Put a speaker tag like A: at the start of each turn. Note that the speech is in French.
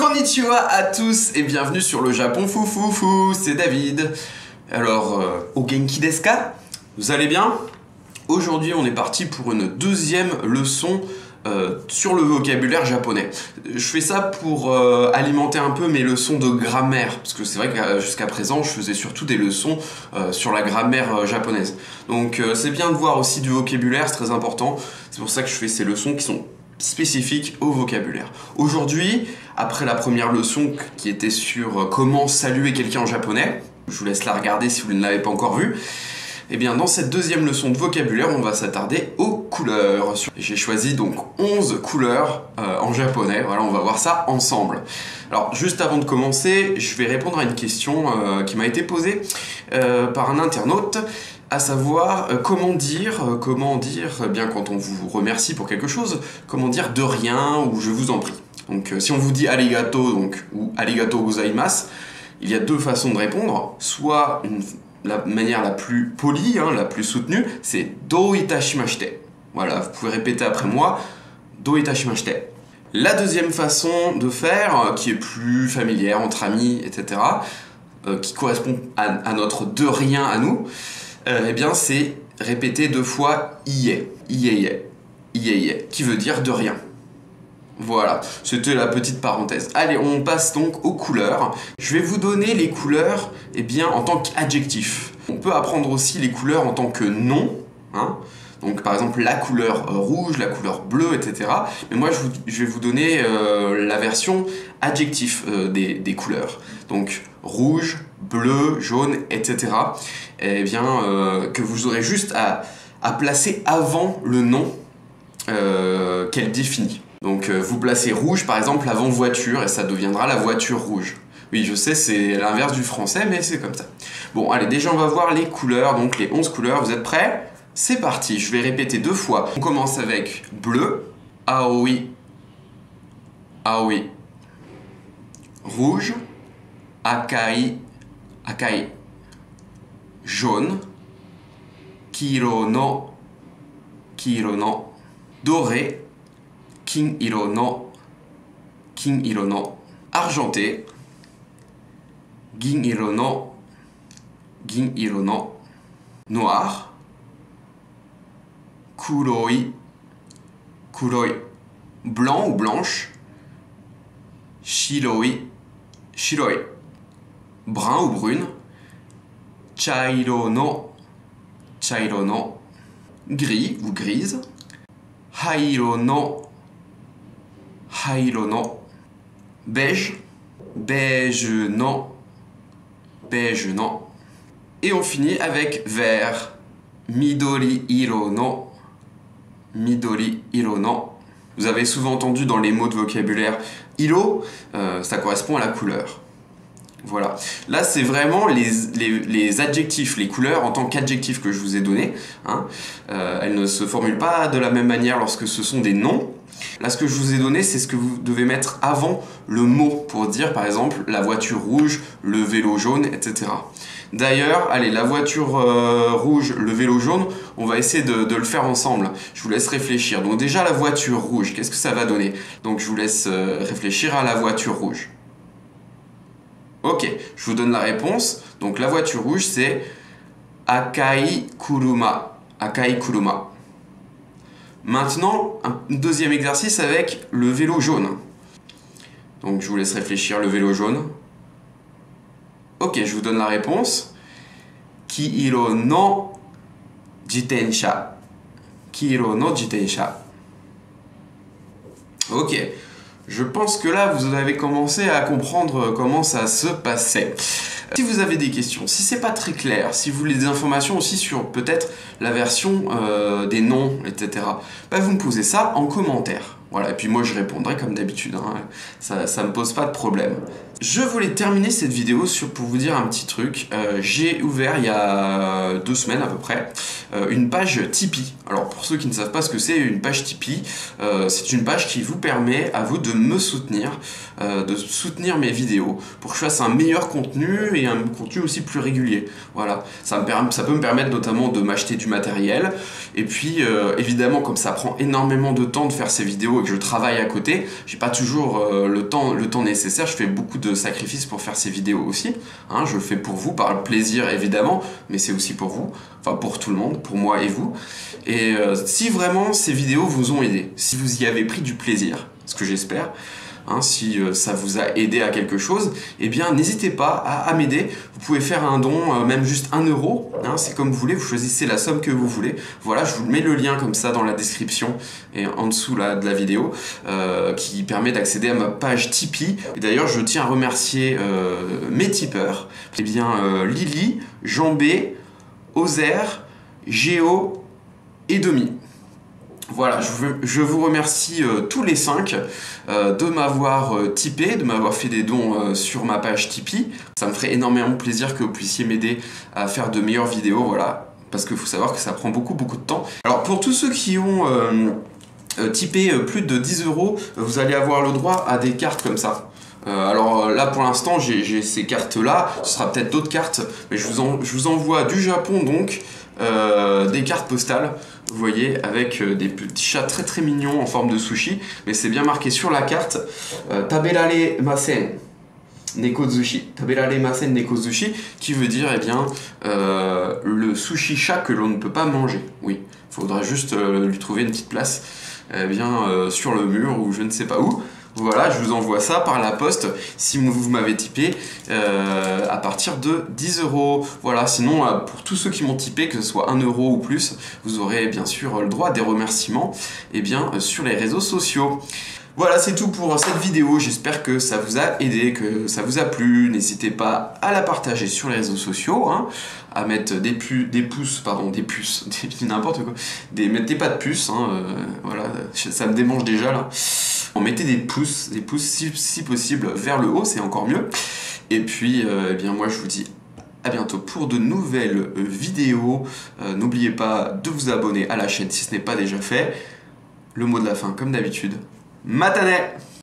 A: Konnichiwa à tous et bienvenue sur le Japon Foufoufou, c'est David. Alors, au Genki desu ka? Vous allez bien? Aujourd'hui, on est parti pour une deuxième leçon sur le vocabulaire japonais. Je fais ça pour alimenter un peu mes leçons de grammaire, parce que c'est vrai que jusqu'à présent, je faisais surtout des leçons sur la grammaire japonaise. Donc, c'est bien de voir aussi du vocabulaire, c'est très important. C'est pour ça que je fais ces leçons qui sont spécifique au vocabulaire. Aujourd'hui, après la première leçon qui était sur comment saluer quelqu'un en japonais, je vous laisse la regarder si vous ne l'avez pas encore vue, et bien dans cette deuxième leçon de vocabulaire, on va s'attarder aux couleurs. J'ai choisi donc 11 couleurs en japonais, voilà, on va voir ça ensemble. Alors juste avant de commencer, je vais répondre à une question qui m'a été posée par un internaute, à savoir comment dire bien quand on vous remercie pour quelque chose, comment dire de rien ou je vous en prie. Donc si on vous dit arigato donc, ou arigato gozaimasu, il y a deux façons de répondre, soit la manière la plus polie, la plus soutenue, c'est do itashimashite. Voilà, vous pouvez répéter après moi, do itashimashite. La deuxième façon de faire, qui est plus familière entre amis, etc., qui correspond à notre de rien à nous, eh bien c'est répéter deux fois iie, qui veut dire de rien. Voilà, c'était la petite parenthèse. Allez, on passe donc aux couleurs. Je vais vous donner les couleurs en tant qu'adjectif. On peut apprendre aussi les couleurs en tant que nom, donc par exemple la couleur rouge, la couleur bleue, etc. Mais moi je vais vous donner la version adjectif des couleurs. Donc rouge, bleu, jaune, etc. Que vous aurez juste à placer avant le nom qu'elle définit. Donc vous placez rouge par exemple avant voiture et ça deviendra la voiture rouge. Oui, je sais, c'est l'inverse du français, mais c'est comme ça. Bon, allez, déjà on va voir les couleurs, donc les 11 couleurs. Vous êtes prêts? C'est parti, je vais répéter deux fois. On commence avec bleu, aoi, aoi. Rouge, akai, akai. Jaune, kiro no, kiro no. Doré, kin iro no, kin iro no. Argenté, gin iro no, gin iro no. Noir, kuroi, kuroi. Blanc ou blanche, shiroi, shiroi. Brun ou brune, chairo no, chairo no. Gris ou grise, hairo no, hairo no. Beige, beige no, beige no. Et on finit avec vert, midori iro no, midori iro no. Vous avez souvent entendu dans les mots de vocabulaire iro, ça correspond à la couleur. Voilà. Là, c'est vraiment les adjectifs, les couleurs en tant qu'adjectifs que je vous ai donnés. Elles ne se formulent pas de la même manière lorsque ce sont des noms. Là, ce que je vous ai donné, c'est ce que vous devez mettre avant le mot pour dire, par exemple, la voiture rouge, le vélo jaune, etc. D'ailleurs, allez, la voiture rouge, le vélo jaune, on va essayer de le faire ensemble. Je vous laisse réfléchir. Donc déjà, la voiture rouge, qu'est-ce que ça va donner? Donc je vous laisse réfléchir à la voiture rouge. Ok, je vous donne la réponse. Donc la voiture rouge, c'est akai kuruma. Akai kuruma. Maintenant, un deuxième exercice avec le vélo jaune. Donc je vous laisse réfléchir, le vélo jaune. Ok, je vous donne la réponse. Kiiro no jitensha. Kiiro no jitensha. Ok. Je pense que là, vous avez commencé à comprendre comment ça se passait. Si vous avez des questions, si c'est pas très clair, si vous voulez des informations aussi sur peut-être la version des noms, etc., vous me posez ça en commentaire. Voilà, et puis moi je répondrai comme d'habitude, ça me pose pas de problème. Je voulais terminer cette vidéo pour vous dire un petit truc. J'ai ouvert il y a 2 semaines à peu près une page Tipeee. Alors pour ceux qui ne savent pas ce que c'est une page Tipeee, c'est une page qui vous permet à vous de me soutenir, de soutenir mes vidéos pour que je fasse un meilleur contenu et un contenu aussi plus régulier. Voilà, ça peut me permettre notamment de m'acheter du matériel et puis évidemment comme ça prend énormément de temps de faire ces vidéos et que je travaille à côté, j'ai pas toujours le temps nécessaire. Je fais beaucoup de sacrifices pour faire ces vidéos aussi, hein, je le fais pour vous, par le plaisir évidemment, mais c'est aussi pour vous, enfin pour tout le monde, pour moi et vous. Et si vraiment ces vidéos vous ont aidé, si vous y avez pris du plaisir, ce que j'espère, hein, si ça vous a aidé à quelque chose, eh bien n'hésitez pas à m'aider. Vous pouvez faire un don, même juste 1 euro, hein, c'est comme vous voulez, vous choisissez la somme que vous voulez. Voilà, je vous mets le lien comme ça dans la description et en dessous là, de la vidéo, qui permet d'accéder à ma page Tipeee. Et d'ailleurs, je tiens à remercier mes tipeurs, eh bien Lily, Jambé, Ozer, Géo et Demi. Voilà, je vous remercie tous les 5 de m'avoir tipé, de m'avoir fait des dons sur ma page Tipeee. Ça me ferait énormément plaisir que vous puissiez m'aider à faire de meilleures vidéos, voilà, parce qu'il faut savoir que ça prend beaucoup de temps. Alors pour tous ceux qui ont tipé plus de 10 euros, vous allez avoir le droit à des cartes comme ça. Alors là pour l'instant j'ai ces cartes là, ce sera peut-être d'autres cartes, mais je vous envoie du Japon donc des cartes postales, vous voyez, avec des petits chats très mignons en forme de sushi, mais c'est bien marqué sur la carte Tabelare Masen Nekozushi, Tabelare Masen Nekozushi, qui veut dire eh bien le sushi chat que l'on ne peut pas manger. Oui, il faudra juste lui trouver une petite place eh bien sur le mur ou je ne sais pas où. Voilà, je vous envoie ça par la poste si vous m'avez tipé à partir de 10 euros. Voilà, sinon pour tous ceux qui m'ont tipé, que ce soit 1 euro ou plus, vous aurez bien sûr le droit à des remerciements eh bien, sur les réseaux sociaux. Voilà, c'est tout pour cette vidéo. J'espère que ça vous a aidé, que ça vous a plu. N'hésitez pas à la partager sur les réseaux sociaux, hein, à mettre des puces, n'importe quoi. Mettez pas de puces, hein, voilà, ça me démange déjà là. Mettez des pouces si possible vers le haut, c'est encore mieux. Et puis, eh bien moi je vous dis à bientôt pour de nouvelles vidéos. N'oubliez pas de vous abonner à la chaîne si ce n'est pas déjà fait. Le mot de la fin, comme d'habitude. Matane!